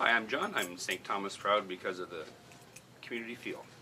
Hi, I'm John. I'm St. Thomas proud because of the community feel.